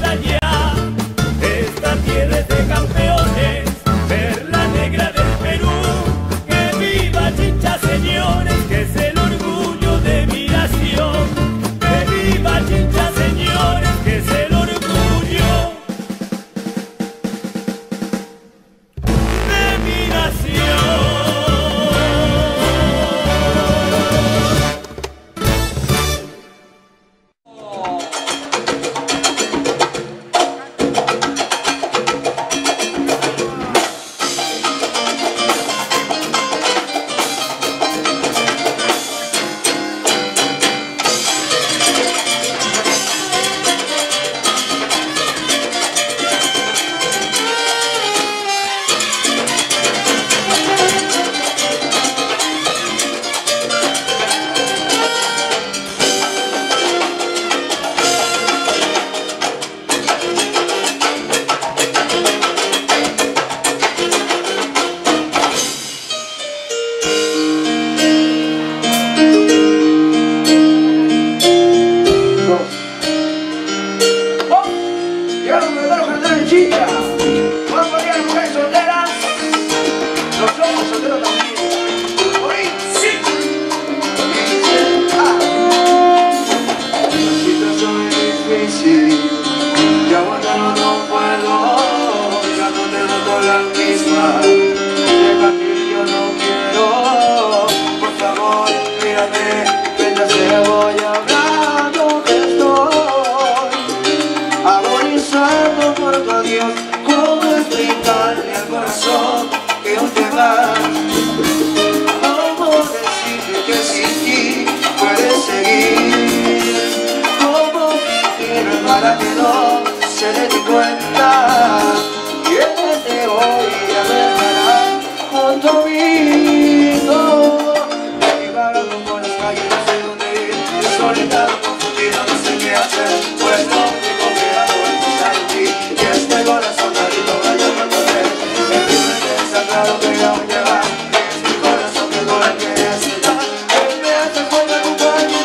allá. Esta tierra es de campeones, perla negra del Perú. Que viva Chincha, señores, que es el orgullo de mi nación. Que viva Chincha, señores, que es el orgullo de mi nación.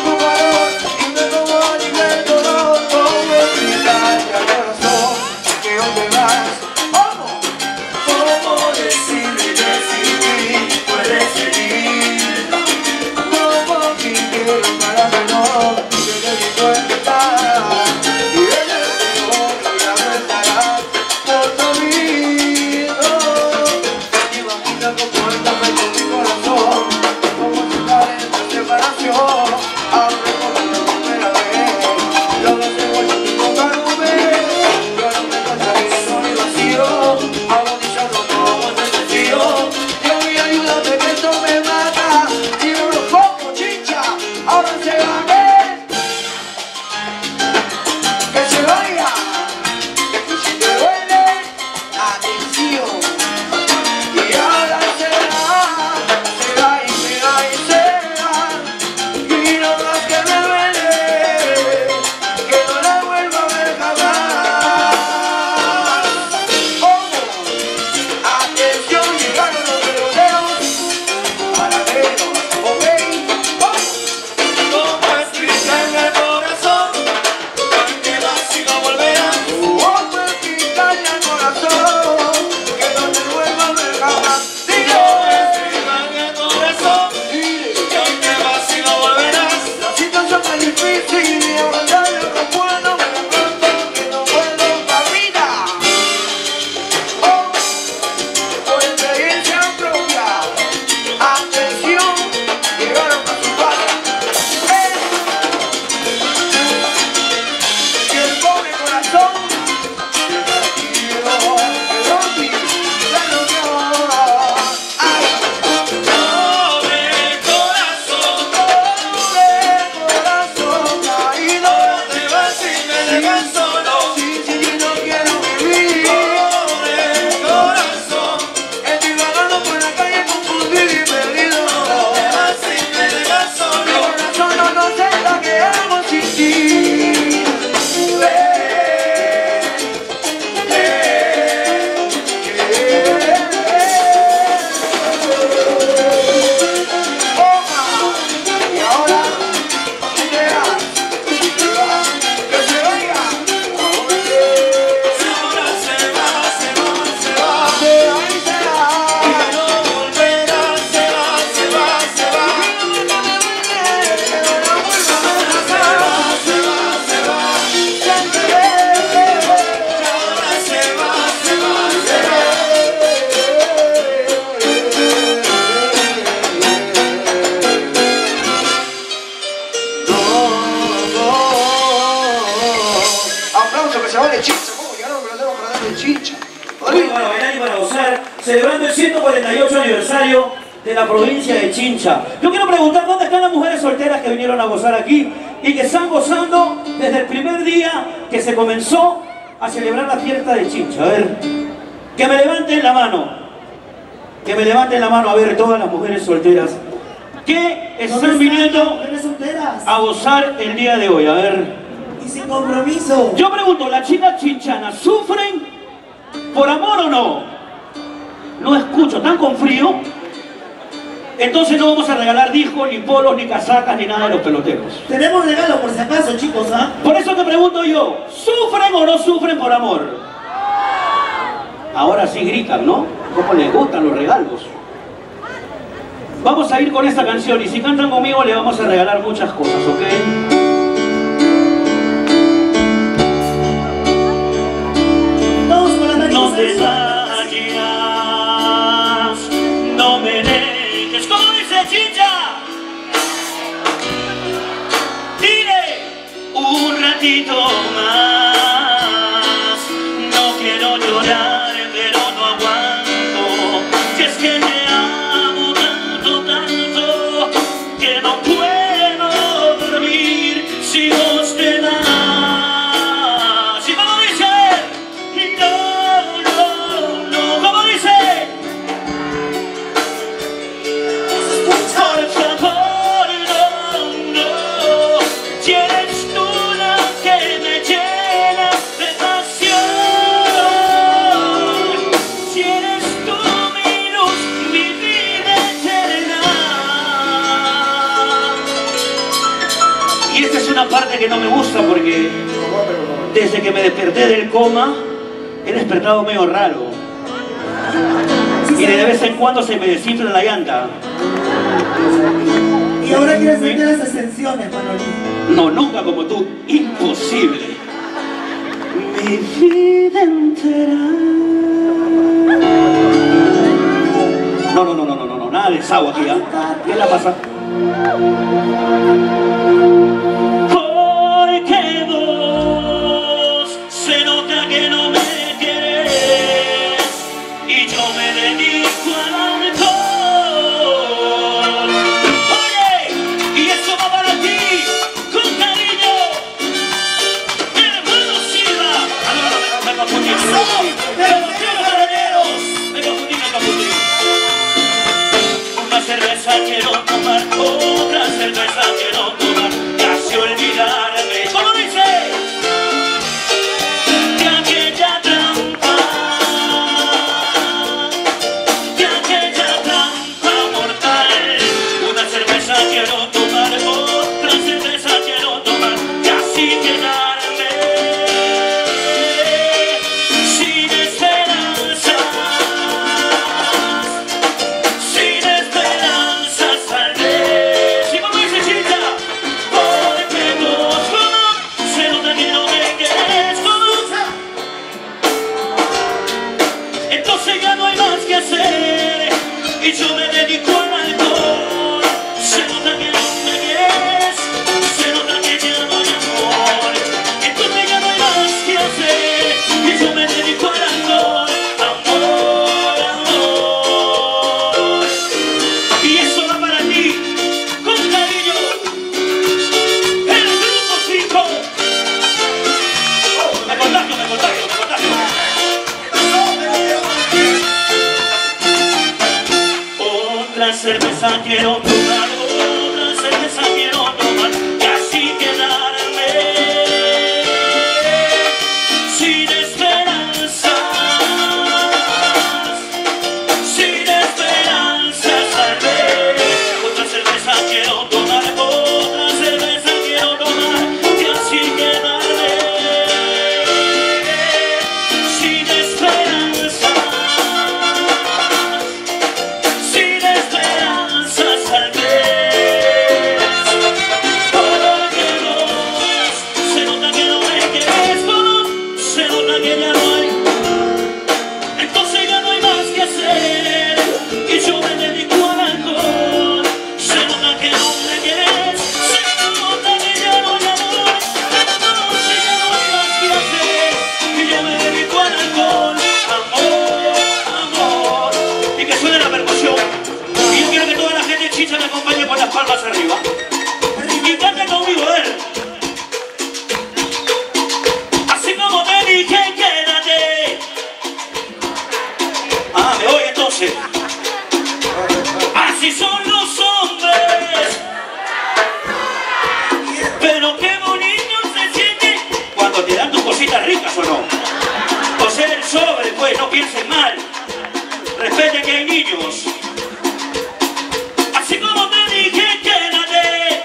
Que se vale chicha, ¿cómo llegaron los peloteros para darle chicha? Para bailar y para gozar, celebrando el 148 aniversario de la provincia de Chincha. Yo quiero preguntar dónde están las mujeres solteras que vinieron a gozar aquí y que están gozando desde el primer día que se comenzó a celebrar la fiesta de Chincha. A ver, que me levanten la mano. Que me levanten la mano, a ver, todas las mujeres solteras que están viniendo a gozar el día de hoy. A ver. Y sin compromiso. Yo pregunto, ¿las chicas chinchanas sufren por amor o no? No escucho, ¿están con frío? Entonces no vamos a regalar discos, ni polos, ni casacas, ni nada de los peloteros. Tenemos regalo por si acaso, chicos, ¿ah? Por eso te pregunto yo, ¿sufren o no sufren por amor? Ahora sí gritan, ¿no? ¿Cómo les gustan los regalos? Vamos a ir con esta canción y si cantan conmigo le vamos a regalar muchas cosas, ¿ok? No te vayas, no me dejes, como dice Chincha. Dile un ratito más, no quiero llorar, pero no aguanto. Si es que te amo tanto, tanto, que no puedo dormir si vos te vas. Y como dice, parte que no me gusta porque desde que me desperté del coma he despertado medio raro y de vez en cuando se me desinfla la llanta. Y ahora quieres vender las ascensiones, Manolito. No, nunca como tú, imposible. Mi vida entera. No, nada de desagüe aquí, ¿ah? ¿Qué la pasa? Porque vos se nota que no me querés y yo me dedico al alcohol. Oye, y eso va para ti, con cariño, hermano Silva. Me confundí, Una cerveza quiero tomar, otra cerveza quiero tomar, casi olvidarme. ¿Cómo dice? De aquella trampa mortal. Una cerveza quiero tomar, otra cerveza quiero tomar, casi quedarme sin esperanza. Y yo me dedico al alcohol. Se nota que no me quieres, se nota que ya no hay amor. Entonces ya no hay más que hacer y yo me dedico al alcohol. Amor, amor. Y eso va para ti, con cariño, el grupo 5. Me contagio. Otra cerveza quiero tomar, otra cerveza quiero tomar, casi quedarme sin esperanzas, tal vez. Otra cerveza quiero tomar, otra cerveza quiero tomar, casi quedarme sin esperanzas. Tal vez. niños. Así como te dije, quédate.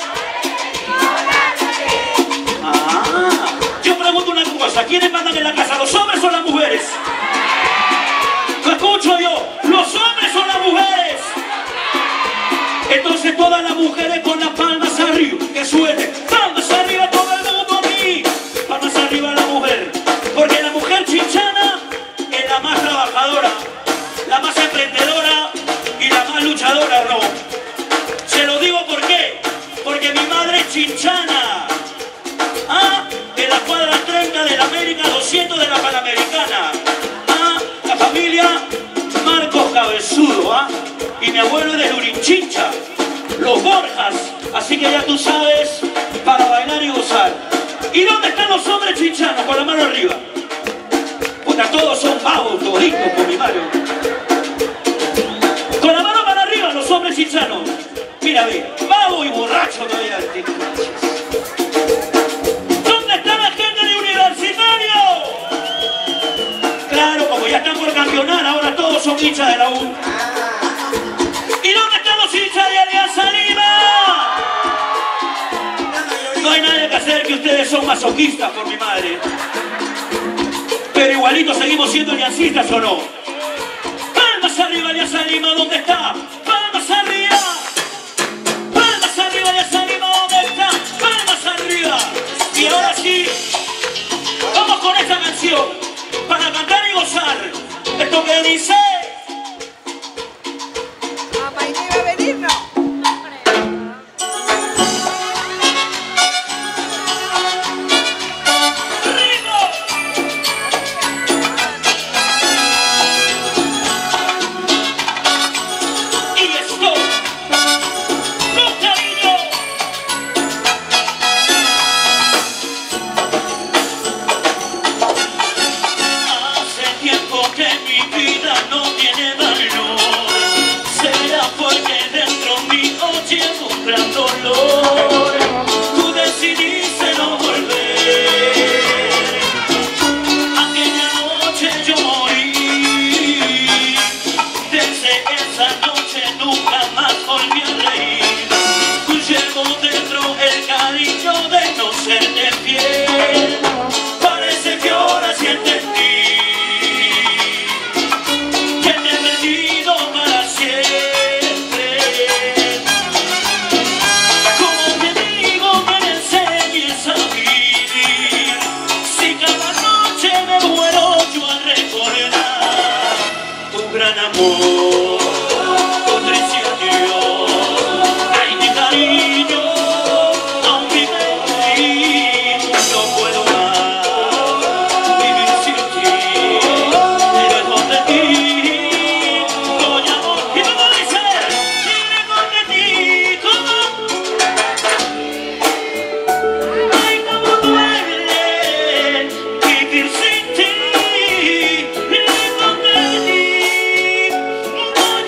Yo pregunto una cosa, ¿quiénes mandan en la casa, los hombres o las mujeres? Lo escucho yo, ¿los hombres o las mujeres? Entonces todas las mujeres con las palmas arriba, que suene, palmas arriba todo el mundo aquí, palmas arriba la mujer, porque la mujer chinchana es la más trabajadora, la más emprendedora y la más luchadora, ¿no? Se lo digo ¿por qué? Porque mi madre es chinchana, en la cuadra 30 de la América 200 de la Panamericana, la familia Marcos Cabezudo, y mi abuelo es de Lurinchincha, los Borjas, así que ya tú sabes, para bailar y gozar. ¿Y dónde están los hombres chinchanos? Con la mano arriba. Puta, todos son pavos, toditos, por mi madre. Con la mano para arriba, los hombres chinchanos. Mira, ve, pavo y borracho todavía. ¿Dónde está la gente de Universitario? Claro, como ya están por campeonar, ahora todos son hinchas de la U. ¿Y dónde están los hinchas de Alianza Lima? No hay nada que hacer, que ustedes son masoquistas, por mi madre. Pero igualito seguimos siendo aliancistas, ¿o no? Palmas arriba, Alianza Lima, ¿dónde está? Palmas arriba. Palmas arriba, Alianza Lima, ¿dónde está? Palmas arriba. Y ahora sí, vamos con esta canción para cantar y gozar. Esto que dice... Tú decidiste no volver. Aquella noche yo morí. Desde esa noche nunca más volví a reír. Llevo dentro el cariño de no serte fiel. Parece que ahora sí entendí que te he perdido para siempre. Amor, con tristeza Dios, ay mi cariño, aunque me no puedo más vivir sin ti, lejos de ti, con amor. Y como dice, lejos de ti, como, ay como duele vivir sin ti, lejos de ti.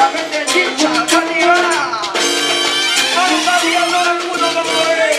La gente de Chincha, Calibana. Vamos a ir a todo el mundo como es.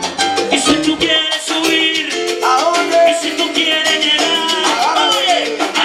Y si tú quieres llegar, oye,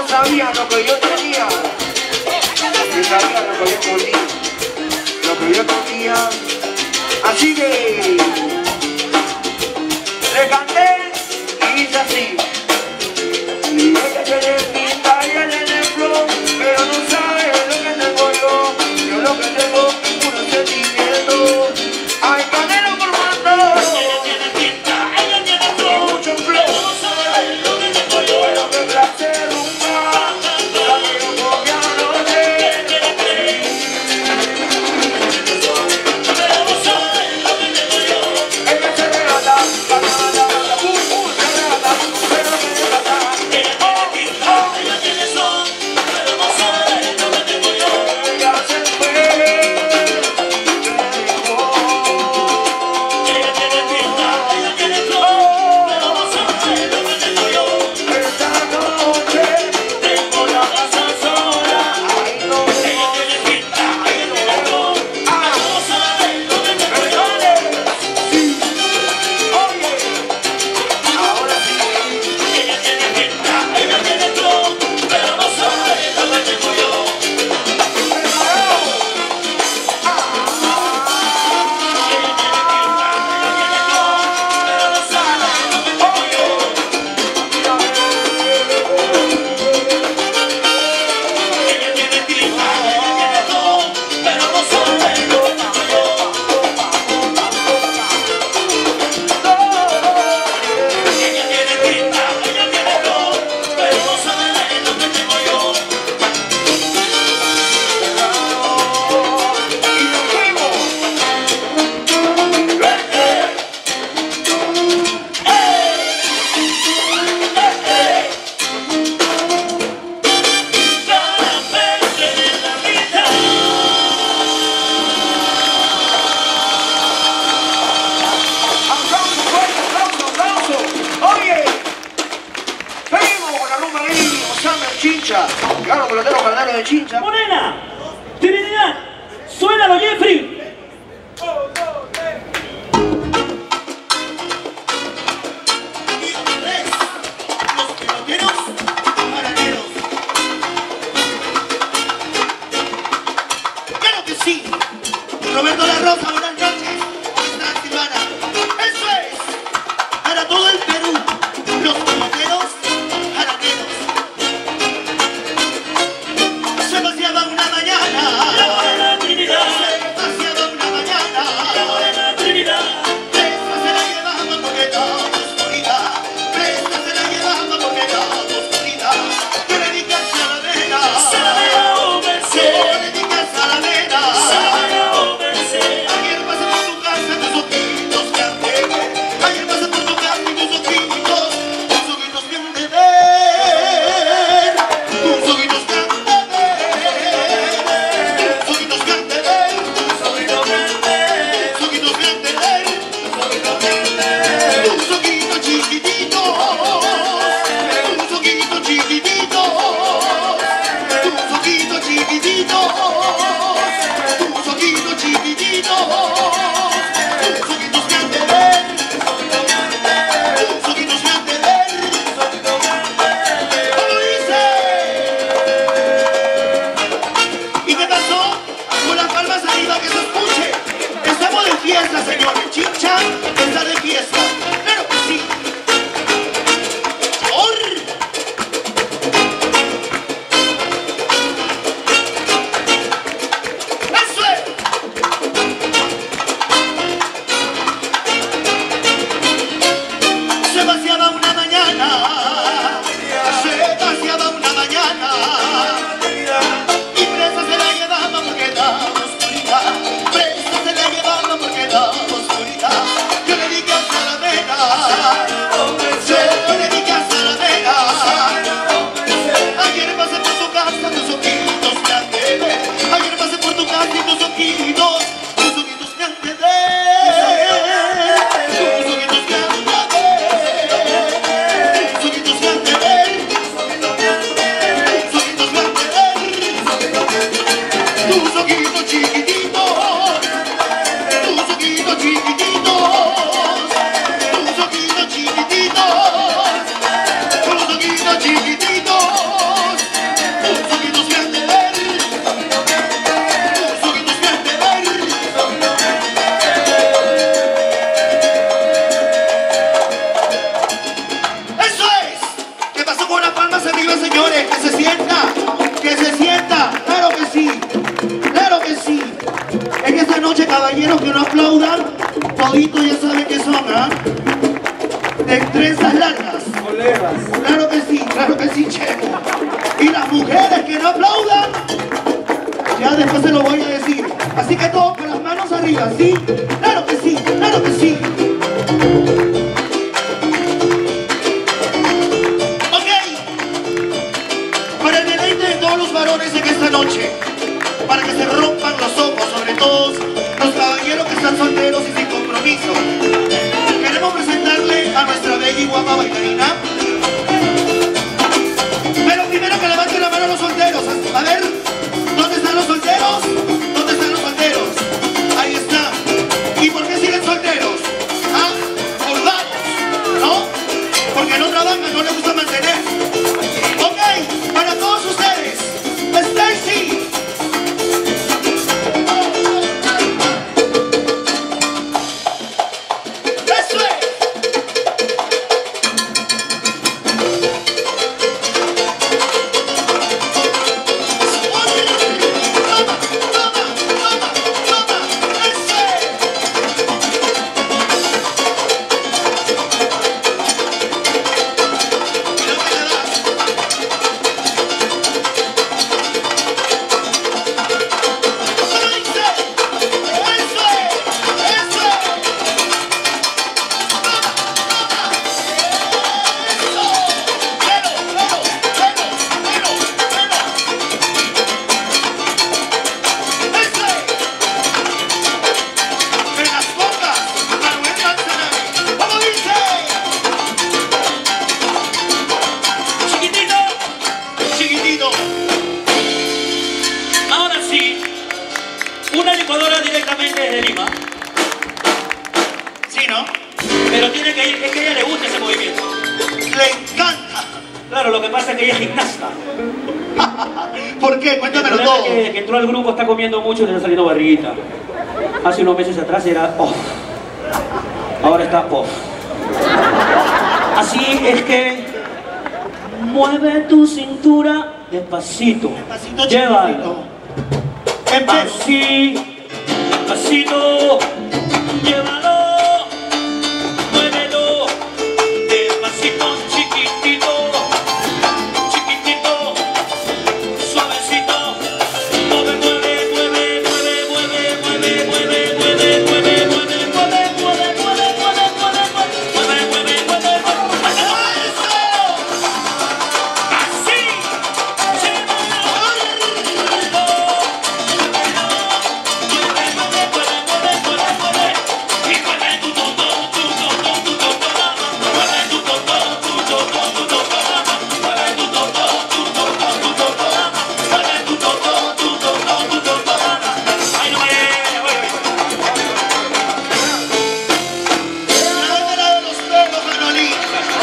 sabía lo que yo tenía. Yo sabía lo que yo escondía. Lo que yo escondía. Así que le canté y hice así. Y ella tiene pinta y ella tiene flow, pero no sabe lo que tengo yo. Yo lo que tengo es puro sentimiento. Ay, canelo por mando. Ella tiene pinta, ella tiene flow, Mucho flow. pero no sabe lo que tengo yo. Pero que clase de rumba, la que yo cogí anoche. Pero no sabe lo que tengo yo. Ella se regata, se regata, pero que le pasa. Ella tiene pinta, ella tiene son, pero no sabe lo que tengo yo. Ella se fue, me dejó. Ella tiene pinta, ella tiene flow, pero no sabe lo que tengo yo. Esta noche Tengo la casa sola. ay no. Ella tiene pinta, ella tiene flow, pero no sabe lo que tengo yo. Oye, ahora sí. Ella tiene pinta, ella tiene flow, pero no sabe lo que tengo yo. Ella tiene pinta, ella tiene flow, pero no sabe lo que tengo yo. Ella tiene pinta, ella tiene flow, pero no sabe lo que tengo yo. Y nos fuimos. Cada vez en la vida. Aplauso, fuerte, aplauso, aplauso. Oye, seguimos con la rumba ahí, gozando en Chincha. Claro, peloteros carnales de Chincha. Morena, Trinidad, suénalo, Jeffrey. Los peloteros maraneros. Claro que sí. Roberto La Rosa, buenas noches. ¿Cómo estás, Silvana? Eso es. Para todo el Perú, los peloteros jaraneros. Se paseaba una mañana. Se paseaba una mañana. caballeros que no aplaudan, toditos ya saben que son, ¿ah? De trenzas largas. Colegas. Claro que sí, Chemo. Y las mujeres que no aplaudan, ya después se lo voy a decir. Así que todos con las manos arriba, ¿sí? Claro que sí, claro que sí. Para el deleite de todos los varones en esta noche, para que se rompan los ojos, sobre todo los caballeros que están solteros y sin compromiso, queremos presentarle a nuestra bella y guapa bailarina. Pero primero que levanten la mano los solteros. A ver, ¿dónde están los solteros? ¿Dónde están los solteros? Ahí está. ¿Y por qué siguen solteros? ¿Ah? Por vagos, ¿no? Porque no trabajan, no les gusta mantener. Ok, para todos ustedes, Stacy. Eso es. Una licuadora directamente desde Lima. Sí, ¿no? Pero tiene que ir, es que a ella le gusta ese movimiento. Le encanta. Claro, lo que pasa es que ella es gimnasta. ¿Por qué? El Cuéntamelo problema todo. es que entró al grupo, está comiendo mucho y le está saliendo barriguita. Hace unos meses atrás era off. Ahora está off. Así es que mueve tu cintura despacito. Despacito, Llévalo. chiquitito. Empiezo. Así, despacito. Llévalo. Muévelo. Despacito, chiquitito. Chiquitito. Suavecito. Mueve, mueve, mueve, mueve, mueve, mueve, mueve, mueve, mueve, mueve, mueve, mueve, mueve, mueve, mueve, mueve, así. Lávela de los pelos, Manolín.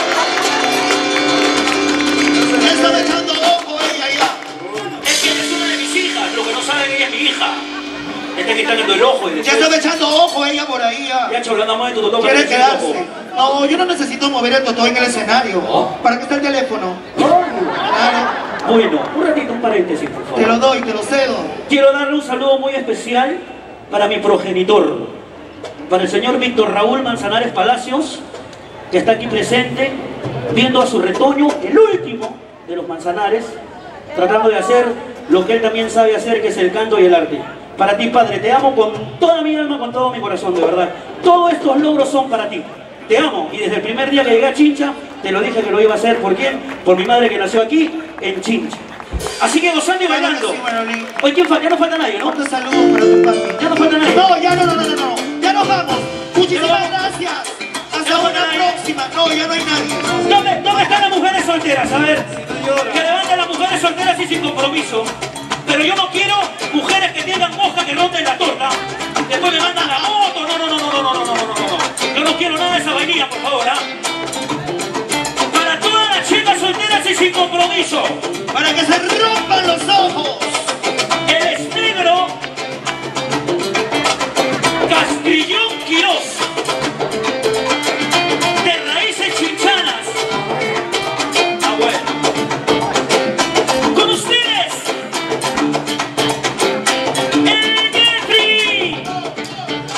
Ya estaba echando ojo ella ya. Es que ella es una de mis hijas, lo que no saben ella es mi hija. Esta que está viendo el ojo y Ya después estaba echando ojo ella por ahí ya. ya hablando más de tu totó para Quiere decir el ojo. quedarse. No, yo no necesito mover el totó en el escenario. Oh. ¿Para qué está el teléfono? Claro. Bueno, un ratito, un paréntesis, por Te lo favor. doy, te lo cedo. Quiero darle un saludo muy especial para mi progenitor, para el señor Víctor Raúl Manzanares Palacios, que está aquí presente, viendo a su retoño, el último de los Manzanares, tratando de hacer lo que él también sabe hacer, que es el canto y el arte. Para ti, padre, te amo con toda mi alma, con todo mi corazón, de verdad. Todos estos logros son para ti. Te amo, y desde el primer día que llegué a Chincha, te lo dije que lo iba a hacer. ¿Por quién? Por mi madre que nació aquí, en Chincha. Así que gozando y bailando. Sí, Manolín. Oye, ¿quién falta? Ya no falta nadie, ¿no? Otro saludo para tu papi. Ya no falta nadie. No, ya no. Ya nos vamos. Muchísimas Ya nos gracias. Ya Hasta no una falta nadie. próxima. No, ya no hay nadie. ¿Dónde están las mujeres solteras? A ver, que levanten las mujeres solteras y sin compromiso. Pero yo no quiero mujeres que tengan mosca que ronden la torta. Después me mandan la moto. No. Yo no quiero nada de esa vainilla, por favor, ¿ah? Para todas las chicas solteras y sin compromiso. Para que se rompan los ojos. Él es negro. Castrillón Quirós. De raíces chinchanas. Ah, bueno. Con ustedes, el Jeffrey.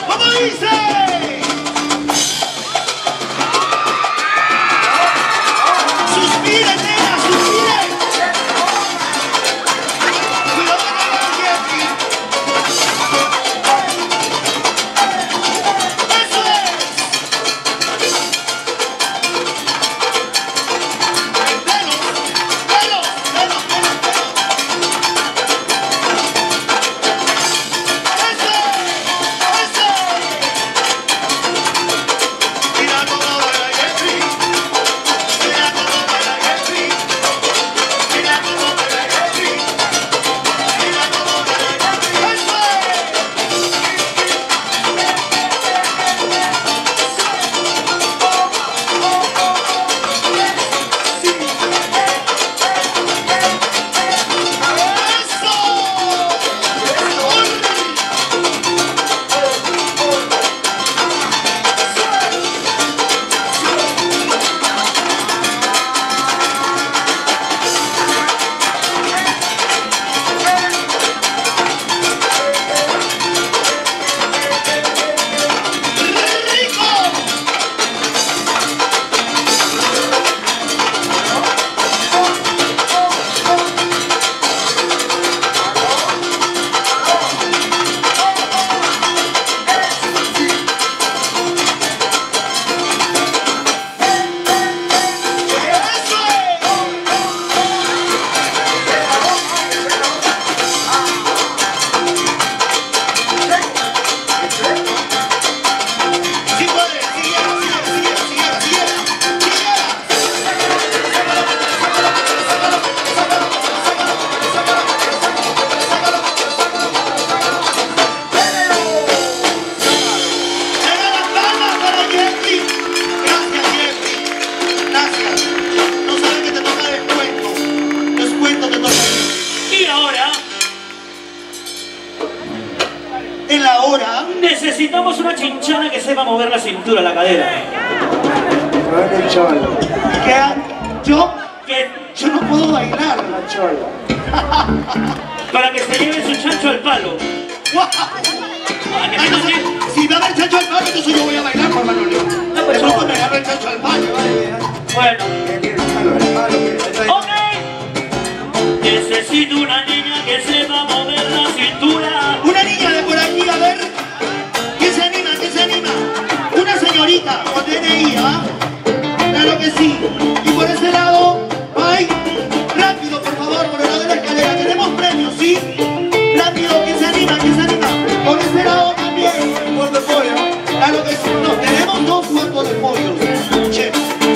Necesitamos una chinchana que sepa mover la cintura, la cadera. El cholo. ¿Qué? Yo no puedo bailar. La chola. Para que se lleve su chancho al palo. Ay, no sé, si va a haber chancho al palo, entonces yo voy a bailar, Juan Manolio. No, pero De pronto me agarra el chancho al palo. Bueno. El palo. Ok. Necesito una niña que sepa mover la cintura. Una niña de por aquí, a ver. ¿Quién se anima? ¿Quién se anima? Una señorita con DNI, ¿ah? Claro que sí. Y por ese lado, ¡ay! Rápido, por favor, por el lado de la escalera. Tenemos premios, ¿sí? Rápido, ¿quién se anima? ¿Quién se anima? Por ese lado también. Un cuarto de pollo. Claro que sí. No, tenemos 2 cuartos de pollo. Che.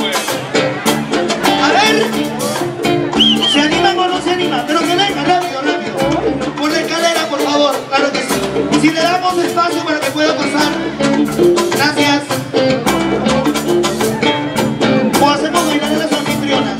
A ver. ¿Se animan o no se animan? Pero que venga, rápido, rápido. Por la escalera, por favor. Claro que sí. Y si le damos espacio para que pueda pasar. Gracias. O hacemos bailar a las anfitrionas.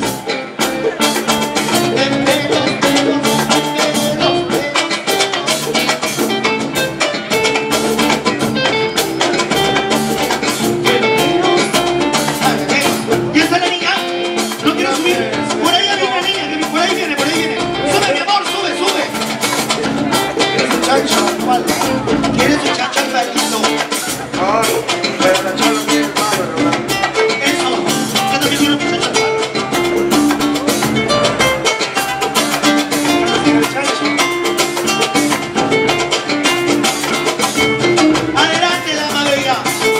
¿Ya está la niña? ¿No quiero subir? Por ahí viene la niña, que por ahí viene, por ahí viene. Sube, mi amor, sube, sube. Chancho al palo. ¿Quieres un chancho al palito? Ay, pero la chola tiene el palo, ¿verdad? Eso. Yo también quiero mi chancho al palo. El chancho. Adelante, dama bella.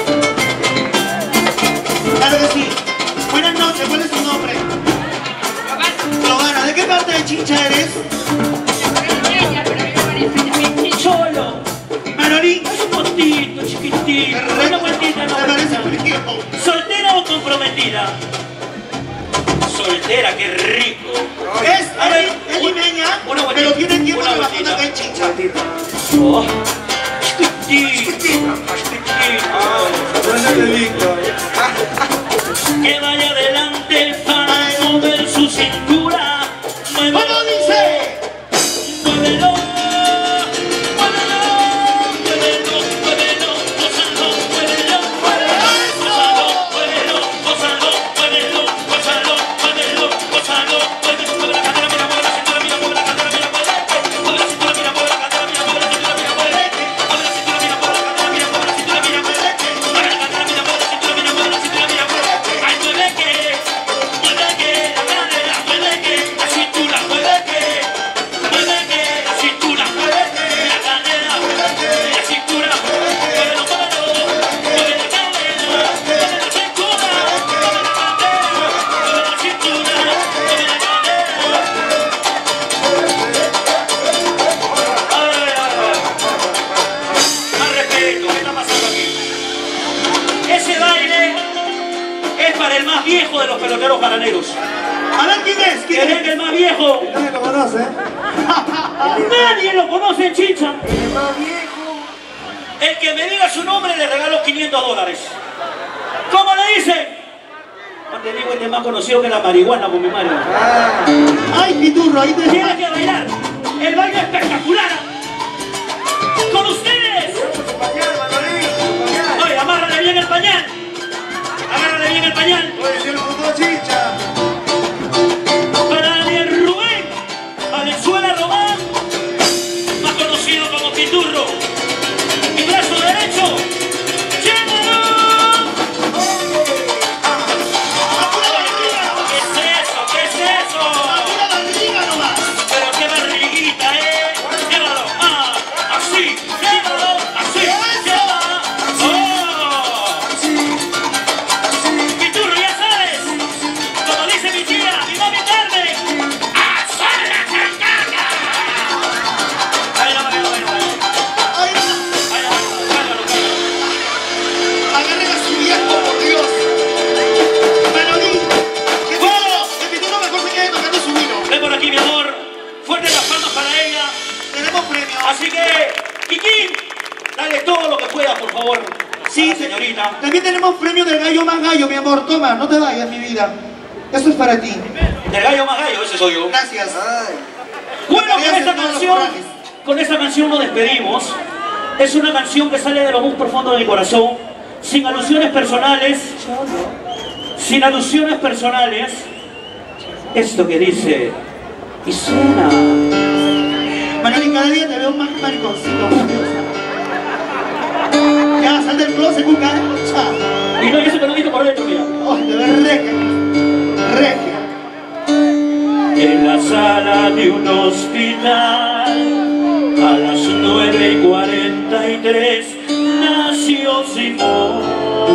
Claro que sí. Buenas noches, ¿cuál es tu nombre? Giovanna. ¿De qué parte de Chincha eres? Cholo. Manolín. Es un postito chiquitito. Una vueltita, no. Me parece frío. ¿Soltera o comprometida? Soltera, qué rico. Es limeña, una vueltita, pero tiene tiempo una trabajando vueltita. acá en Chincha. Oh, chiquitito. Chiquitito. Que vaya adelante para mover su cintura. Muévelo, ¿Cómo dice? muévelo, muévelo, muévelo, muévelo, gózalo, muévelo, gózalo, muévelo, gózalo, muévelo, gózalo, muévelo, gózalo, muévelo, mueve la cadera, mira, mueve la cintura, mira, mueve la cadera, mira, mueve la cintura, mira, mueve la cadera, mira, mueve la cintura, mira, mueve la cintura, mira, mueve la cadera, mira, mueve la cintura, mira, mueve la cintura, mira, mueve la cadera, mira, mueve la cintura, mira, mueve la cintura, mira, mueve la cintura, ay, mueve que la cadera, mueve que la cintura, mueve que la cintura, la cadera, la cintura, muévelo, muévelo, mueve la cadera, mueve la cintura, mueve la cadera, mueve la cintura, mueve la cadera. Más respeto, ¿qué está pasando aquí? Ese baile es para el más viejo de los peloteros bananeros. A ver quién es, quién ¿Quién es. es el más viejo? Nadie lo conoce. Nadie lo conoce en Chincha. El más viejo. El que me diga su nombre le regalo $500. ¿Cómo le dice? No te digo, este es más conocido que la marihuana con mi madre. Ah, Ay, piturro, ahí te Tienes que bailar el baile espectacular. Con ustedes. su pañal, Manolín, su pañal. Oye, amárrale bien el pañal. Agárrale bien el pañal. Oye, si lo juntó Chincha. Para Daniel Rubén Valenzuela Román, más conocido como Piturro. Mi brazo derecho, llévalo. ¡Apura barriga! ¿Qué es eso? ¿Qué es eso? ¡Apura barriga nomás! Pero qué barriguita, llévalo, así, llévalo, así, llévalo. ¡Oh! Piturro, ya sabes, como dice mi tía, mi mami Carmen, ¡a sola chancaca! Ahí no, ahí no, ahí no, ahí no. ¡Ay, no! Ahí no, cálmalo, cálmalo. ¡Agarren a su viejo, por Dios! Manolín, que piturro mejor se quede tocando su vino. Ven por aquí, mi amor. Fuerte las palmas para ella. Tenemos premio. Así que, Kiki, dale todo lo que puedas, por favor. Sí, a la señorita. También tenemos premio del gallo más gallo, mi amor. Toma, no te vayas, mi vida. Eso es para ti. Del gallo más gallo, ese soy yo. Gracias. Ay, Bueno, Te hacen todos los corajes. con esta canción nos despedimos. Es una canción que sale de lo más profundo de mi corazón, sin alusiones personales, esto que dice, y suena. Manoli, cada día te veo más mariconcito. Ya, sal del closet, cucaracha. Y no, yo sé que no visto por dentro, mira. Ay, te ves regia. En la sala de un hospital, a las 9:43, nació Simón.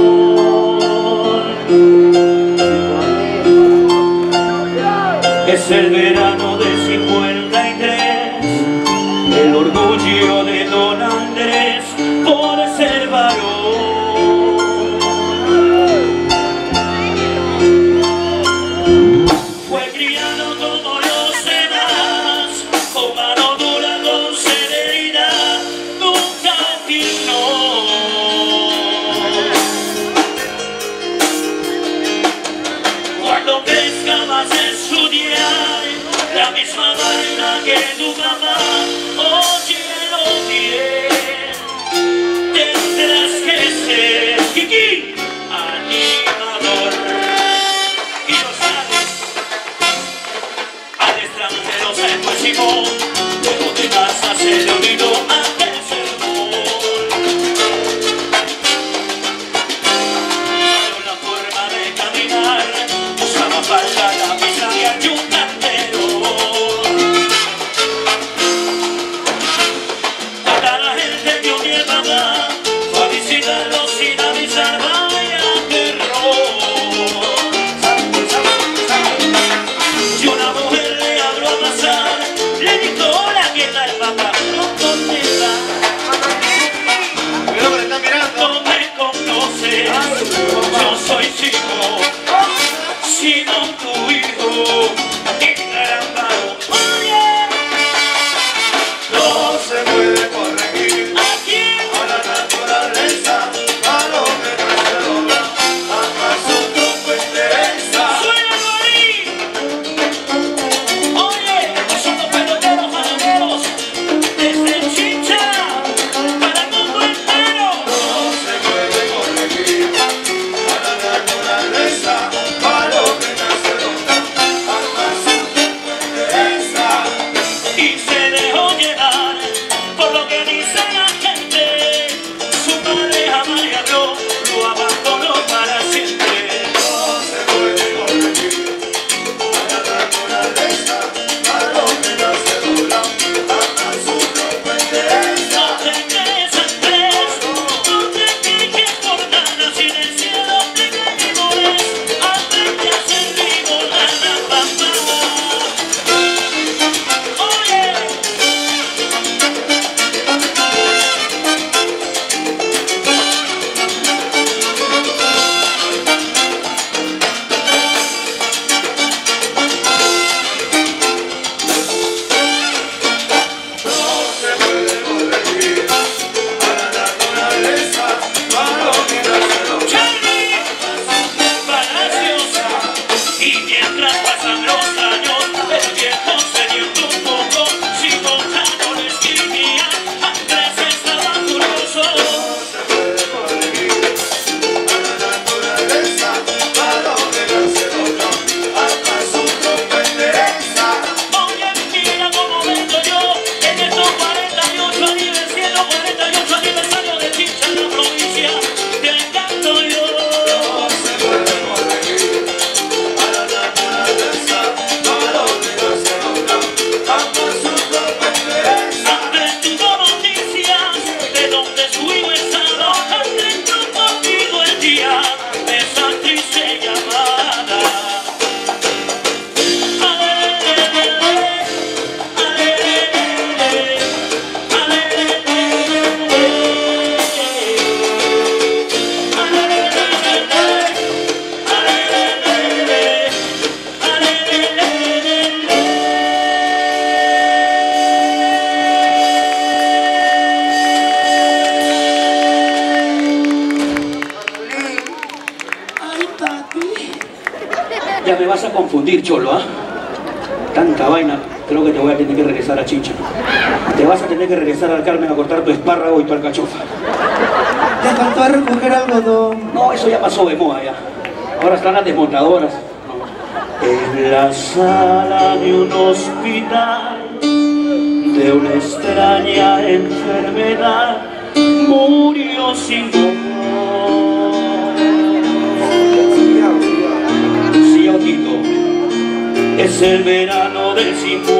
Es el verano de 53, el orgullo de don Andrés por ser varón. Fue criado como los demás, con mano dura, con serenidad, nunca firmó. Cuando crezca vas a estudiar la misma vaina que tu mamá, óyelo bien, tendrás que ser Kiki, animador. Y lo sabes, al extranjero se fue Simón, luego de casa se le olvidó aquel sermón. La forma de caminar, usaba falda, camisa y un cantero. Hasta la gente que un día mamá fue a visitarlo sin avisar, vaya terror. Si una mujer le habló a pasar, le dijo, hola, ¿qué tal, papá? ¿Dónde estás? Cuidado que le están mirando. No me conoces, yo soy Simón, Simón tu hijo, y carambao. Oye, No se puede corregir ¿a quién? a la naturaleza, a lo que no se dobla, acaso tú interesa. ¡Suénalo ahí! Oye, estos son los peloteros bananeros, desde Chincha para el mundo entero. No se puede corregir a la naturaleza, a lo que no se dobla, acaso tú interesa. Y se dejó llevar por lo que dice la gente. Su padre jamás le habló, lo abandonó para siempre. No se puede corregir a la naturaleza, a lo que no se dobla, acaso tú interesa. No te quedes Andrés, no te quejes por nada, si en el cielo te caímos, aprende a ser vivo, nada, papá. Oye, No se puede corregir a la naturaleza, a lo que no se dobla. Charlie Palacios, y mientras pasan los años, el tiempo se dio un poco, sin contarlo le escribía, Andrés estaba furioso. Se puede corregir a la naturaleza, a lo que no se dobla, acaso tú interesa. Oye, mira cómo vengo yo, en estos 48 aniversario de Chincha en la provincia, te canto yo. No se puede corregir a la naturaleza, a lo que no se dobla, acaso tú interesa. Andrés tuvo noticias de donde su hijo estaba, Andrés entró conmigo el día de esa triste llamada. Ya me vas a confundir, cholo, ¿ah? Tanta vaina. creo que te voy a tener que regresar a Chincha. Te vas a tener que regresar al Carmen a cortar tu espárrago y tu alcachofa. Te faltó a recoger algodón. No, eso ya pasó de moda ya. Ahora están las desmontadoras. En la sala de un hospital, de una extraña enfermedad, murió sin dolor. Sí, Autito, es el verano del 50.